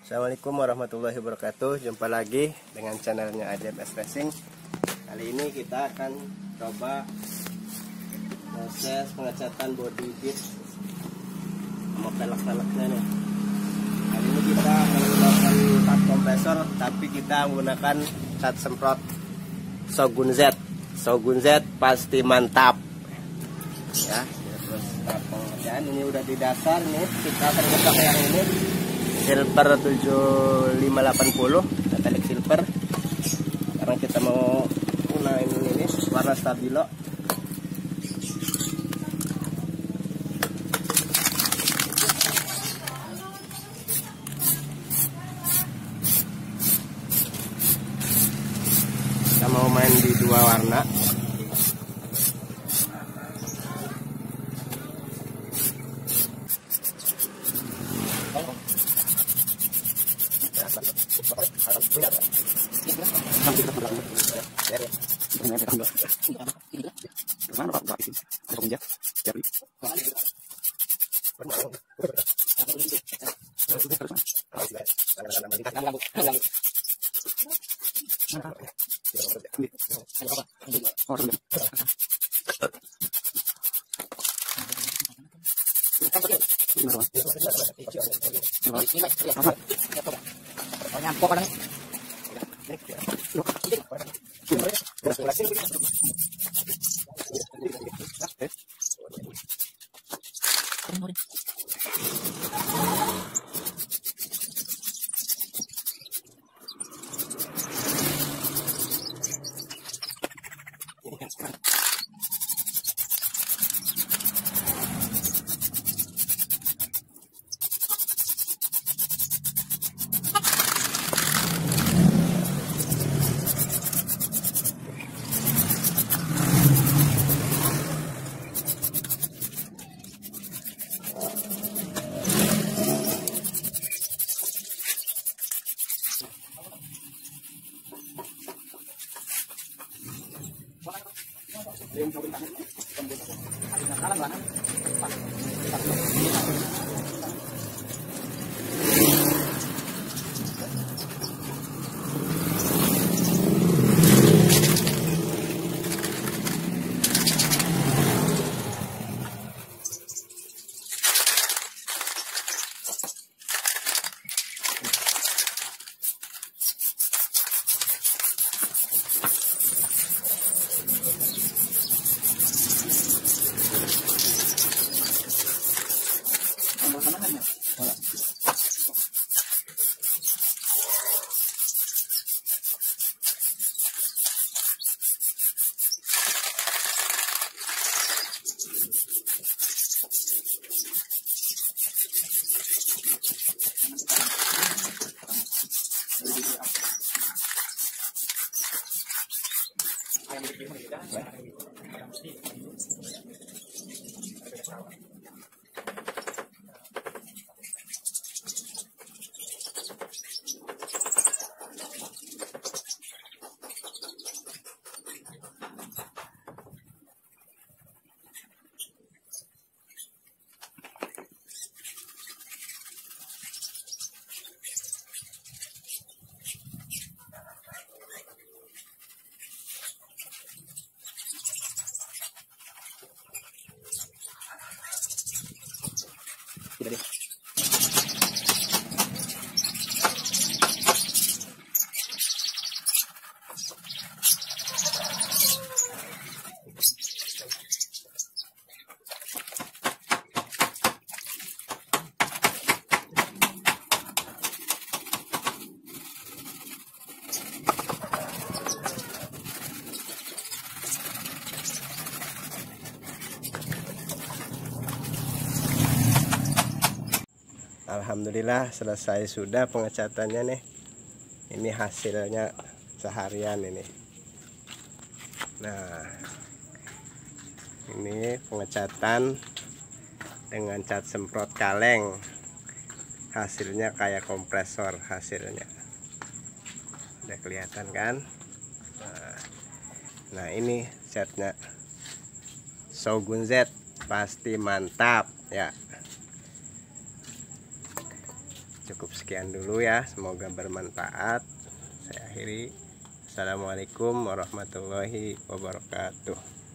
Assalamualaikum warahmatullahi wabarakatuh. Jumpa lagi dengan channelnya Ajaib S Racing. Kali ini kita akan coba proses pengecatan body kit sama pelek-peleknya nih. Kali ini kita menggunakan cat kompresor, tapi kita menggunakan cat semprot Shogun Z. Shogun Z pasti mantap. Ya, terus pengerjaan ini udah di dasar nih. Kita akan pakai yang ini. Silver 7580 metalik silver, karena kita mau gunain ini warna stabilo. Kita mau main di dua warna. Alhamdulillah selesai sudah pengecatannya nih. Ini hasilnya seharian ini. Nah, ini pengecatan dengan cat semprot kaleng. Hasilnya kayak kompresor hasilnya. Udah kelihatan kan? Nah ini catnya Shogun Z pasti mantap ya. cukup sekian dulu ya, semoga bermanfaat. Saya akhiri. Assalamualaikum warahmatullahi wabarakatuh.